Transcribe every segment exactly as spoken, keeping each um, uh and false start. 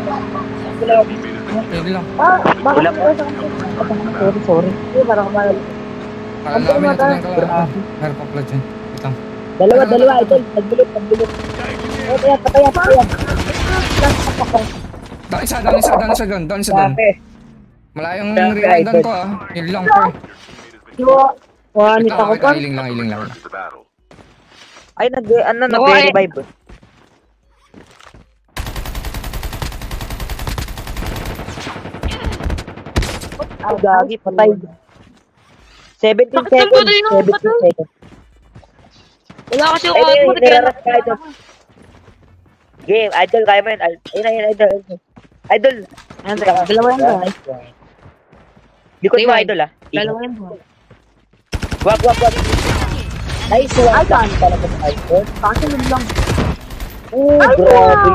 Wala ako. Ayun lang. Ah, bakit Wala ko sa Sorry, sorry. Hindi, parang kumagal. Kala namin natuloy ka lang. Meron pa pala dyan. Wait lang. Dalawa, dalawa, idol. Nagbulot, nagbulot. Patay, patay, patay. Down isa, down isa, down isa doon. Down isa doon. Malayong re-roundan ko ah. Yun lang po. Wah, Wait nita lang, ko wait pa. lang. Healing lang, healing lang. Ay, nag, ano, nag-revive. Ay, gagi, patay. seventeen Bakit seconds. nagpatay na? seventeen seconds. Wala kasi Ay, ako. ay, Ano niraras ka, idol. Game, idol, kaya mo yun. Ayun na, yun, idol. Idol. Ano, dalawa yan ba? Nice one. Likod mo, idol, ah. Dalawa yan ba? Wag, wag, wag. Nice one. Ay, saan? Talaga sa idol. Kasunod lang. Oh, grabe.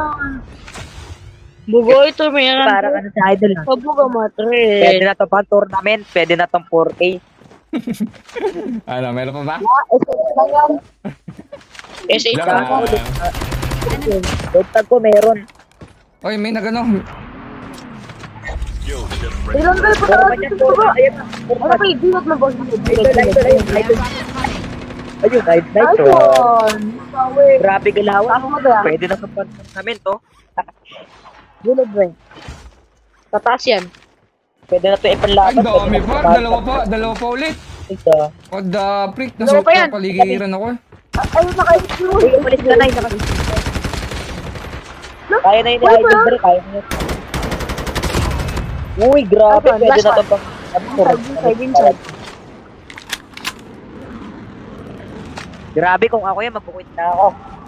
Bugo ito, mayroon. Parang ano sa idol, ah. Pabuga matre. Pwede na to pang tournament. Pwede na tong four K. Ano, meron pa ba? S H Wala ako. ka. Dogtag ko meron. Oy, may nagano. Ilan kayo pa Forma talaga niya, dito forma. ba? Ayun, Ano forma. ba, di na mabag Idol, idol, idol, idol. Ayun, nice, nice one. Ayun. Grabe galawan. Ano ba yan? Pwede na sa tournament, oh. Gulog ba? Tataas yan. Pwede na to Ay, ipanlaban. dami pa. Dalawa pa. Dalawa pa ulit. Ito. What the freak? Dalawa Nasa pa yan. paligiran ako eh. Ayun na kayo. Uy, umalis ka na, nakalis. Kaya na yun, Uy, idol, ba? bro. Kaya na yun. Uy, grabe. Last one, Pwede last na to one. pang... Inside, inside, inside. Grabe, kung ako yan, magkukwit na ako.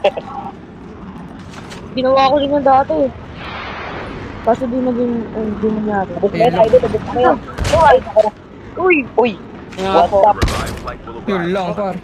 Ginawa ko rin yung dati eh. Kaso di naging, eh, di nangyari. Tapos na yun, idol. Tapos na yun. Uy, Uy! uy. What's up? Yun lang, par.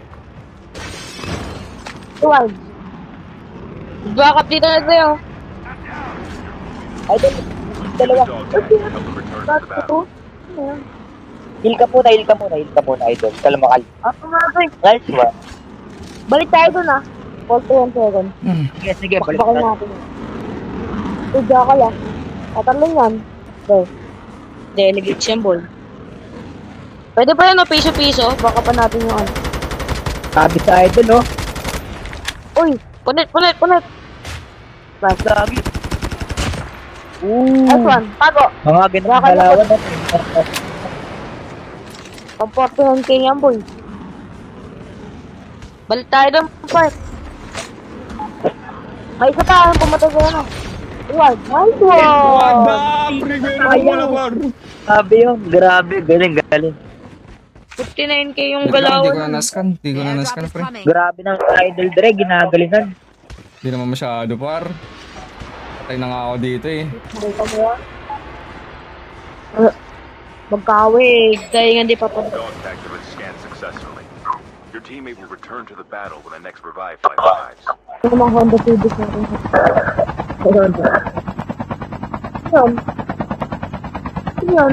Tuwag! Backup dito na sa'yo. Idol, dalawa. Bakit ito? Heal ka muna, heal ka muna, heal ka muna, idol. Kalmakal. Ako nga ito eh. Nice one. Balik tayo dun ah. forty-one seconds. Hmm. Sige, sige, balik Bakbakan na. natin. Tudya ka lang. Tatarling yan. Okay. Delegate symbol. Pwede pa yan o, piso-piso. Baka pa natin yung ano. Sabi sa idol, no? Uy! Punit, punit, punit! Last. Sabi. Ooh. Last one. Tago. Mga ganang Baka galawan naman. natin. Ang forty-one K yan, boy. Balik tayo doon, Park. May isa pa, ang pumatay ko ano. Reward. Nice What one! the freak? Meron pa pala, par. Sabi yun, grabe, galing, galing. fifty-nine K yung Wait lang, Hindi ko galawan. na nascan. Hindi ko na nascan, pre. Grabe ng idol, Dre, ginagalingan. Hindi naman masyado, par. Patay na nga ako dito eh. Uh, Magkawig. Kaya nga di pa pa. Dog tag has been scanned successfully. Your teammate will return to the battle when the next revive flight arrives. Ano mga Honda Civic natin. Honda. Yan. Yan.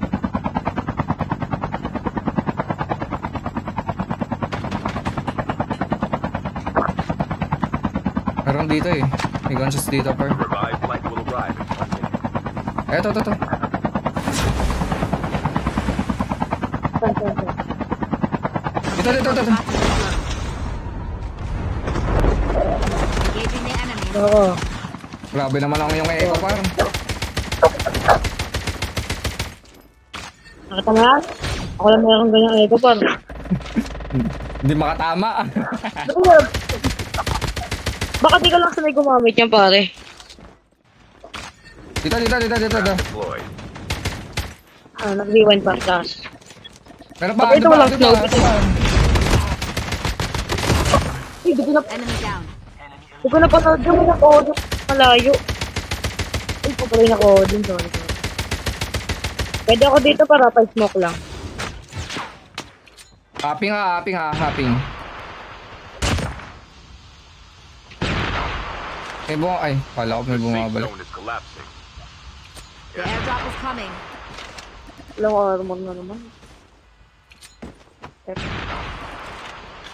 Meron dito eh. May gunshots dito, par. The revive flight will arrive in one minute. Eto, eto, eto. Yan, yan, yan. Dito, dito, dito. Engaging the enemy. Oo. Grabe naman ang yung echo, par. Nakita mo yan? Ako lang mayroong ganyang ego pa. Hindi makatama. Baka di ka lang sanay gumamit yan, pare. Dito, dito, dito, dito, dito. Deployed. Ah, nag-rewind pa taas. Meron pa, Bakit dito ito pa, walang dito pa. snow? Dito pa. Ay, di ko na, Enemy down. di ko na panood yung nag-audio malayo. Ay, pa pala yung nag-audio. Sorry, sorry. Pwede ako dito para pa-smoke lang. Hopping ha, hopping ha, hopping. May bunga, ay, pala ko may The safe bumabalik. zone is collapsing. The airdrop is coming. Walang armor na naman.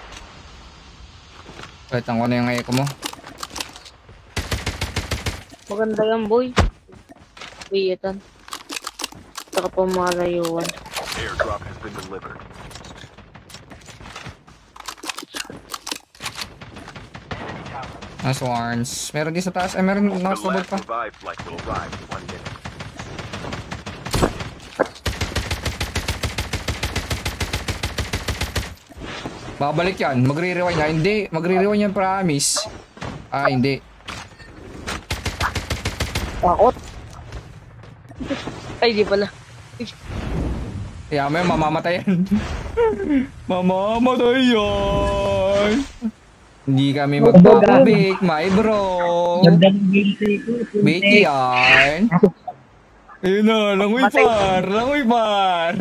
Wait, ang ko na yung echo mo. Maganda yan, boy. Biyetan. Saka pamalayuan. Airdrop has been delivered. Nice ones. Meron din sa taas. Ay, meron The nakasabot last pa. revive flight will arrive in one minute. Babalik yan. Magre-rewind yan. Hindi. Magre-rewind yan, promise. Ah, hindi. Takot. Ay, di pala. Kaya may mamamatay yan. Mamamatay yan. Hindi kami magpapabik, my bro. Ganda ng gameplay ko. Biki yan. Ayun na, langoy par. Langoy par.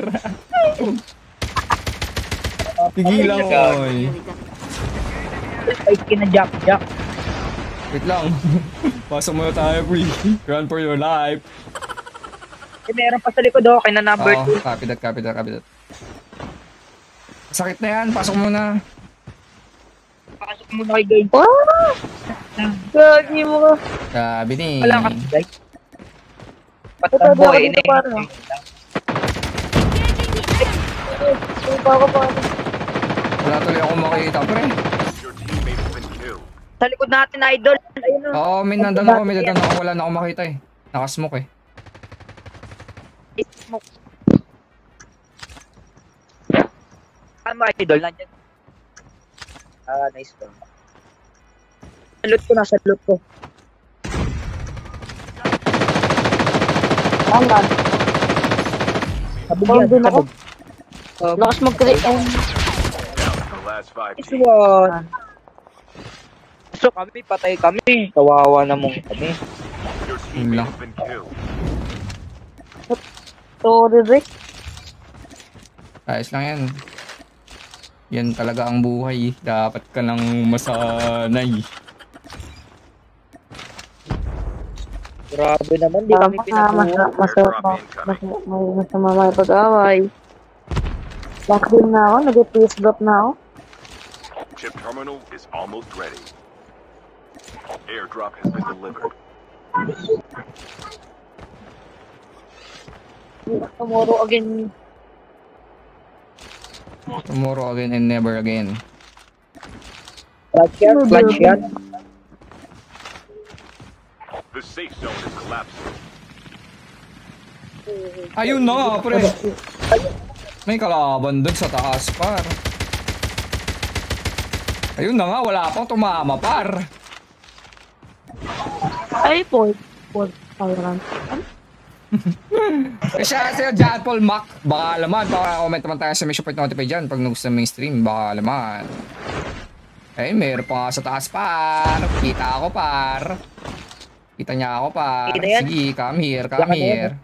Sige lang, oy. Ay, kina-jack, jack. Wait lang. Pasok muna tayo, Quy. Run for your life. Eh, meron pa sa likod, oh. Kaya na number Oo, two. copy that, copy that, copy that. Sakit na yan, pasok muna. Pasok muna kay game. Ah! Gagi mo ka. Sabi ni. Wala ka, guys. Ito, Patambo, di ako eh. dito, paano? Ay, pa ako pa. Wala tuloy ako makita, pre. Your teammate has been killed. Sa likod natin, idol. Ayun, oh. Oo, may nandan ako, may nandan ako. Wala na ako makita eh. Nakasmoke eh. Smoke. Ano, idol? Nandyan. Ah, nice one. Sa loot ko, nasa loot ko. Tama. Sabog Oh, yan, dun ako. sabog. Um, Lakas mag-create. Down to the last five Nice teams. one. So kami, patay kami. Kawawa naman kami. Your Yun teammate lang. has been killed. Sorry, Rick. Ayos lang yan. Yan talaga ang buhay. Dapat ka nang masanay. Grabe naman, di kami Tama ka, pinabuo. masarap, masarap, masarap, may masama may pag-away. Last game na ako, nag-face drop na ako. Chip terminal is almost ready. Airdrop has been delivered. Tomorrow again. Tomorrow again and never again. Clutch yan, clutch yan. The safe zone is collapsing. Ayun na nga, pre. May kalaban dun sa taas, par. Ayun na nga, wala pang tumama, par. Ay, Paul. Paul. Tyrant. Eh siya, siya, John Paul Mac. Baka alaman, baka comment naman tayo sa Mission Point Notify dyan pag nagustuhan mo yung stream, baka alaman. Eh, meron pa nga sa taas, par. Kita ako, par. Kita niya ako, par. Kita yan? Sige, come here, come Baka na yan, here.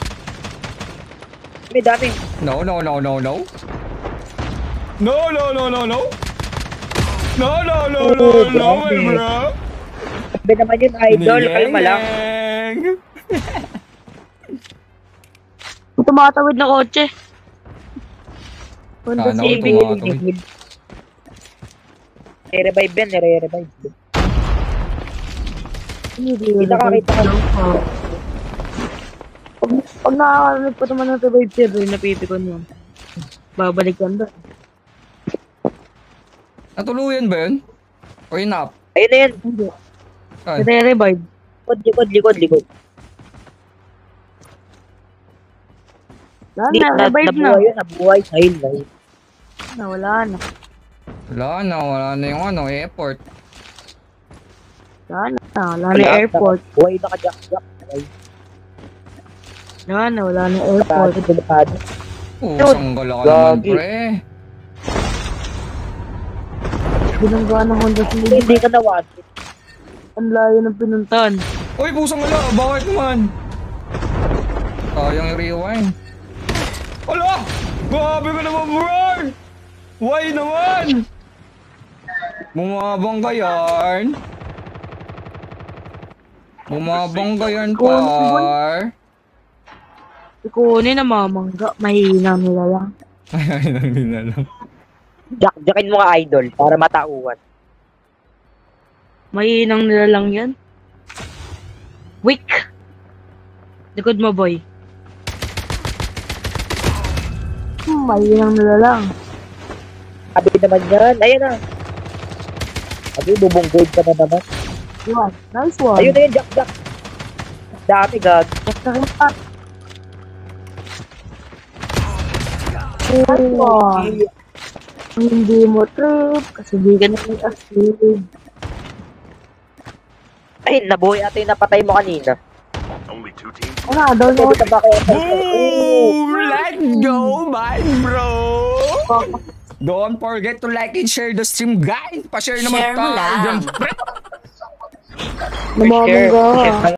May dami. No, no, no, no, no. No, no, no, no, no. No, no, no, no, Oh, no, my grabe. bro. Sabi naman yun, idol. Kalma lang. Tumatawid na kotse. Honda Sana all Civic. tumatawid. Nire-revive yan, nire-revive. Hindi, Kita ka, kita ka. Pag, pag nakakarinig pa naman ng revive server, napipikon yun. Babalik yan doon. Natuluyan ba yun? O yun up? Ayun na yan. Hindi. Saan? Nire-revive. Likod, likod, likod, likod. Wala Hindi, na, na, revive na. nabuhay yun, nabuhay. Sahil, sahil. Na, wala na. Wala na, wala na yung ano, airport. Wala na, wala na airport. Buhay na ka, jack, jack. Buhay. Wala na, wala na airport. Delikado, delikado. Oo, Yun. sanggala ka naman, Gagi. pre. Binangga ng Honda Civic. Hindi ka na one. Ang layo ng pinuntahan. Uy, pusang ala, bakit naman? Sayang yung rewind. Ala! Grabe ka naman, bro! Why naman? Bumabang ka yan. Bumabang ka yan, par. Ikunin na mamangga. Mahina nila lang. Ay, lang din na lang. Jack, jackin mo nga, idol, para matauhan. Mahinang nila lang yan. Weak. Likod mo, boy. Hmm, ayun ang nalalang. Sabi naman yan. Ayan na. Sabi, bubunggoid ka na naman. Yun. Nice one. Ayun na yun, Jack, Jack. Dami, gag. Check na rin pa. Nice one. Hindi mo trip kasi di ka naman astig. Ay, nabuhay ata yung napatay mo kanina. Only two teams. Ano, doon mo. Pwede ka ba kaya? Boom! Let's go, my bro! Don't forget to like and share the stream, guys. Pa-share naman Share mo tayo lang. dyan, pre. Lumamang ka. Share.